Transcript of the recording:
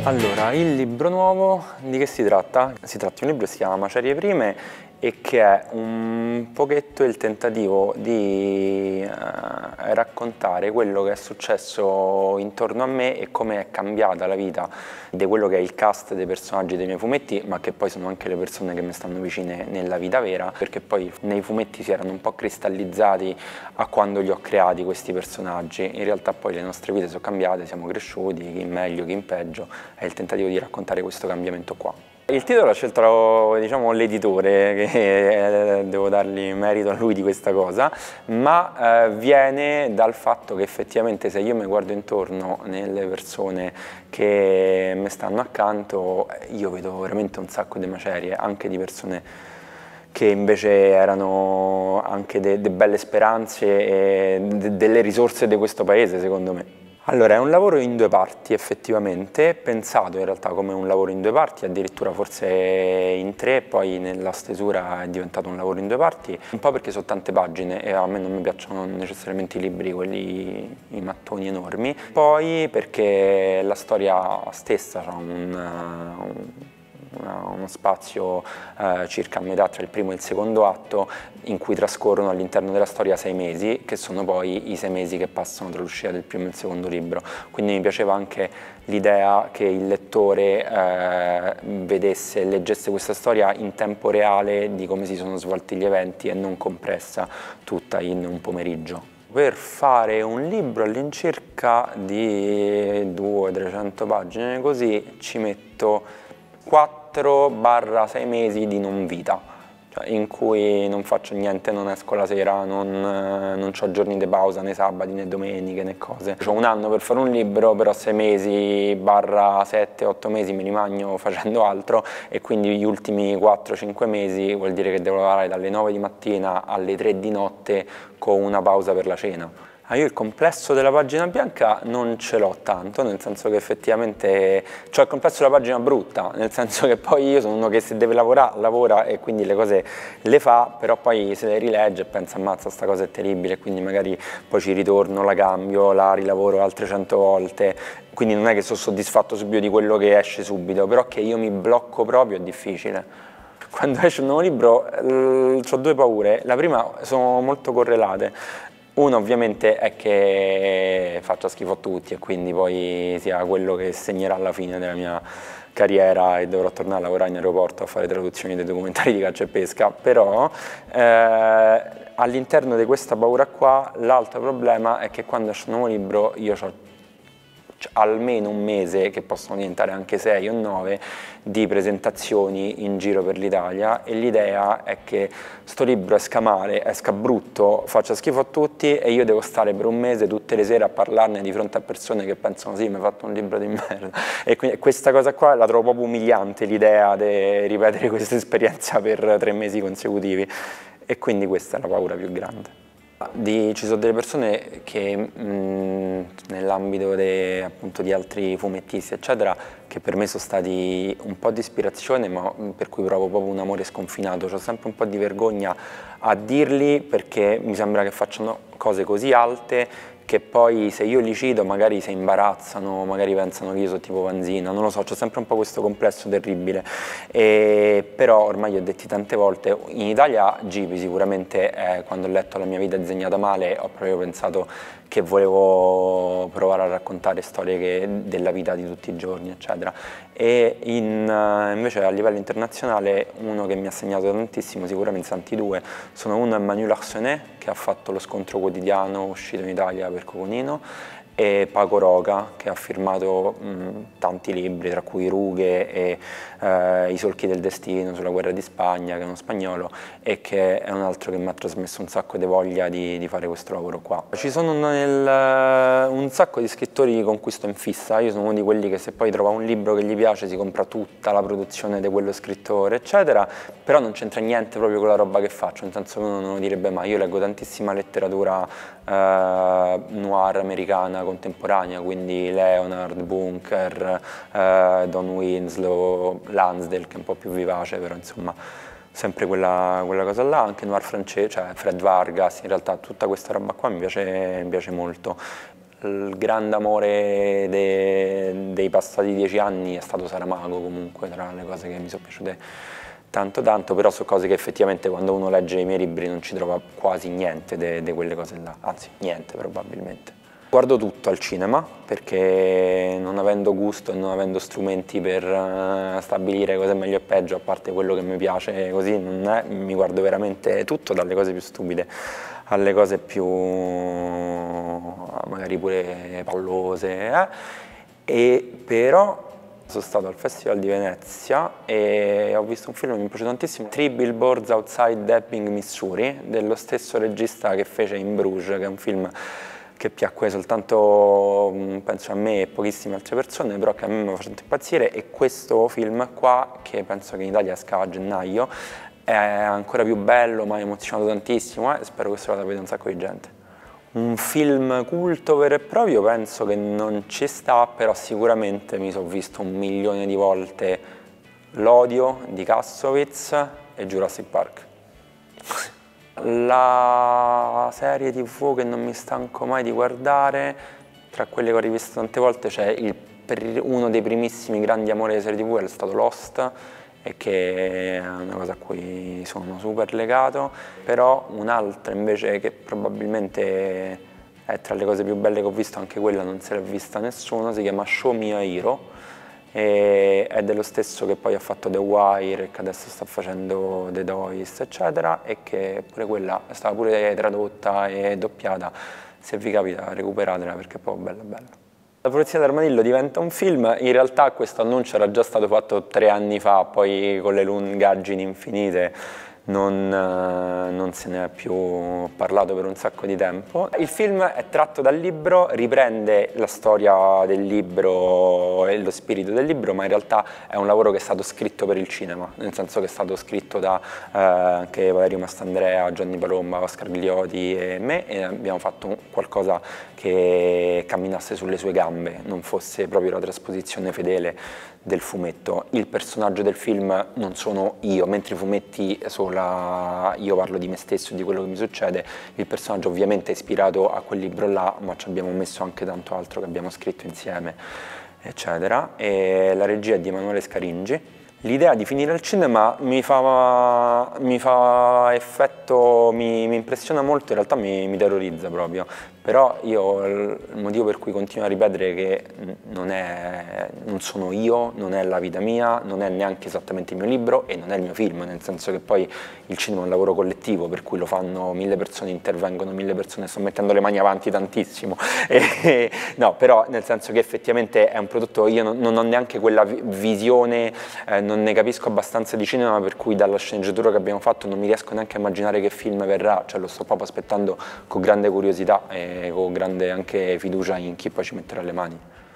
Allora, il libro nuovo di che si tratta? Si tratta di un libro che si chiama Macerie Prime e che è un pochetto il tentativo di raccontare quello che è successo intorno a me e come è cambiata la vita di quello che è il cast dei personaggi dei miei fumetti, ma che poi sono anche le persone che mi stanno vicine nella vita vera, perché poi nei fumetti si erano un po' cristallizzati a quando li ho creati questi personaggi. In realtà poi le nostre vite sono cambiate, siamo cresciuti, chi in meglio, chi in peggio, è il tentativo di raccontare questo cambiamento qua. Il titolo l'ha scelto, diciamo, l'editore, che devo dargli merito a lui di questa cosa, ma viene dal fatto che effettivamente se io mi guardo intorno nelle persone che mi stanno accanto, io vedo veramente un sacco di macerie, anche di persone che invece erano anche de belle speranze e delle risorse di questo paese, secondo me. Allora, è un lavoro in due parti effettivamente, pensato in realtà come un lavoro in due parti, addirittura forse in tre, poi nella stesura è diventato un lavoro in due parti, un po' perché sono tante pagine e a me non mi piacciono necessariamente i libri, quelli, i mattoni enormi, poi perché la storia stessa ha uno spazio circa a metà tra il primo e il secondo atto in cui trascorrono all'interno della storia 6 mesi, che sono poi i 6 mesi che passano tra l'uscita del primo e il secondo libro. Quindi mi piaceva anche l'idea che il lettore vedesse e leggesse questa storia in tempo reale di come si sono svolti gli eventi e non compressa tutta in un pomeriggio. Per fare un libro all'incirca di 200-300 pagine così ci metto 4-6 mesi di non vita, cioè in cui non faccio niente, non esco la sera, non ho giorni di pausa, né sabati né domeniche né cose. Ho un anno per fare un libro, però 6 mesi, 7-8 mesi me li magno facendo altro e quindi gli ultimi 4-5 mesi vuol dire che devo lavorare dalle 9 di mattina alle 3 di notte con una pausa per la cena. Io il complesso della pagina bianca non ce l'ho tanto, nel senso che effettivamente c'ho il complesso della pagina brutta, nel senso che poi io sono uno che se deve lavorare, lavora e quindi le cose le fa, però poi se le rilegge e pensa ammazza sta cosa è terribile, quindi magari poi ci ritorno, la cambio, la rilavoro altre 100 volte, quindi non è che sono soddisfatto subito di quello che esce subito, però che io mi blocco proprio è difficile. Quando esce un nuovo libro ho due paure, la prima sono molto correlate. Uno ovviamente è che faccia schifo a tutti e quindi poi sia quello che segnerà la fine della mia carriera e dovrò tornare a lavorare in aeroporto a fare traduzioni dei documentari di caccia e pesca, però all'interno di questa paura qua l'altro problema è che quando esce un nuovo libro io ho almeno un mese, che possono diventare anche 6 o 9, di presentazioni in giro per l'Italia e l'idea è che sto libro esca male, esca brutto, faccia schifo a tutti e io devo stare per un mese tutte le sere a parlarne di fronte a persone che pensano sì, mi hai fatto un libro di merda e quindi questa cosa qua la trovo proprio umiliante, l'idea di ripetere questa esperienza per 3 mesi consecutivi e quindi questa è la paura più grande. Ci sono delle persone che nell'ambito di altri fumettisti eccetera che per me sono stati un po' di ispirazione ma per cui provo proprio un amore sconfinato, ho sempre un po' di vergogna a dirli perché mi sembra che facciano cose così alte che poi se io li cito magari si imbarazzano, magari pensano che io sono tipo Vanzina, non lo so, c'ho sempre un po' questo complesso terribile, però ormai ho detti tante volte, in Italia Gipi sicuramente quando ho letto La mia vita disegnata male ho proprio pensato che volevo provare a raccontare storie della vita di tutti i giorni, eccetera. E invece a livello internazionale uno che mi ha segnato tantissimo, sicuramente Santi due, sono uno Emmanuel Arsenet, che ha fatto Lo scontro quotidiano, uscito in Italia per Coconino, e Paco Roca, che ha firmato tanti libri, tra cui Rughe e I solchi del destino sulla guerra di Spagna, che è uno spagnolo, e che è un altro che mi ha trasmesso un sacco di voglia di fare questo lavoro qua. Ci sono un sacco di scrittori con cui sto in fissa, io sono uno di quelli che se poi trova un libro che gli piace si compra tutta la produzione di quello scrittore, eccetera, però non c'entra niente proprio con la roba che faccio, nel senso che uno non lo direbbe mai, io leggo tantissima letteratura noir americana contemporanea, quindi Leonard, Bunker, Don Winslow, Lansdale che è un po' più vivace, però insomma sempre quella cosa là, anche noir francese, cioè Fred Vargas, in realtà tutta questa roba qua mi piace molto. il grande amore dei passati 10 anni è stato Saramago comunque, tra le cose che mi sono piaciute tanto tanto, però sono cose che effettivamente quando uno legge i miei libri non ci trova quasi niente di quelle cose là, anzi niente probabilmente. Guardo tutto al cinema perché non avendo gusto e non avendo strumenti per stabilire cosa è meglio e peggio, a parte quello che mi piace così, mi guardo veramente tutto, dalle cose più stupide alle cose più magari pure pallose, e però sono stato al Festival di Venezia e ho visto un film che mi piace tantissimo, Three Billboards Outside Ebbing, Missouri, dello stesso regista che fece In Bruges, che è un film che piacque soltanto, penso, a me e pochissime altre persone, però che a me mi ha fatto impazzire, e questo film qua, che penso che in Italia esca a gennaio, è ancora più bello, mi ha emozionato tantissimo e spero che se lo vada a vedere un sacco di gente. Un film culto vero e proprio penso che non ci sta, però sicuramente mi sono visto 1.000.000 di volte L'Odio di Kassovitz e Jurassic Park. La serie TV che non mi stanco mai di guardare, tra quelle che ho rivisto tante volte, c'è uno dei primissimi grandi amori delle serie TV, è stato Lost, e che è una cosa a cui sono super legato, però un'altra invece che probabilmente è tra le cose più belle che ho visto, anche quella non se l'ha vista nessuno, si chiama Show Me a Hero, e è dello stesso che poi ha fatto The Wire e che adesso sta facendo The Doist eccetera, e che pure quella è stata pure tradotta e doppiata. Se vi capita recuperatela perché è proprio bella bella. La Polizia d'Armadillo diventa un film, in realtà questo annuncio era già stato fatto 3 anni fa, poi con le lungaggini infinite non se ne è più parlato per un sacco di tempo. Il film è tratto dal libro, riprende la storia del libro e lo spirito del libro, ma in realtà è un lavoro che è stato scritto per il cinema, nel senso che è stato scritto da anche Valerio Mastandrea, Gianni Palomba, Oscar Glioti e me, e abbiamo fatto qualcosa che camminasse sulle sue gambe, non fosse proprio la trasposizione fedele del fumetto. Il personaggio del film non sono io, mentre i fumetti io parlo di me stesso e di quello che mi succede. Il personaggio ovviamente è ispirato a quel libro là, ma ci abbiamo messo anche tanto altro che abbiamo scritto insieme, eccetera. E la regia è di Emanuele Scaringi. L'idea di finire al cinema mi fa effetto, mi impressiona molto, in realtà mi terrorizza proprio, però io il motivo per cui continuo a ripetere che non sono io, non è la vita mia, non è neanche esattamente il mio libro e non è il mio film, nel senso che poi il cinema è un lavoro collettivo, per cui lo fanno 1000 persone, intervengono 1000 persone, sto mettendo le mani avanti tantissimo, no, però nel senso che effettivamente è un prodotto, io non ho neanche quella visione, non ne capisco abbastanza di cinema, per cui dalla sceneggiatura che abbiamo fatto non mi riesco neanche a immaginare che film verrà, cioè lo sto proprio aspettando con grande curiosità e con grande anche fiducia in chi poi ci metterà le mani.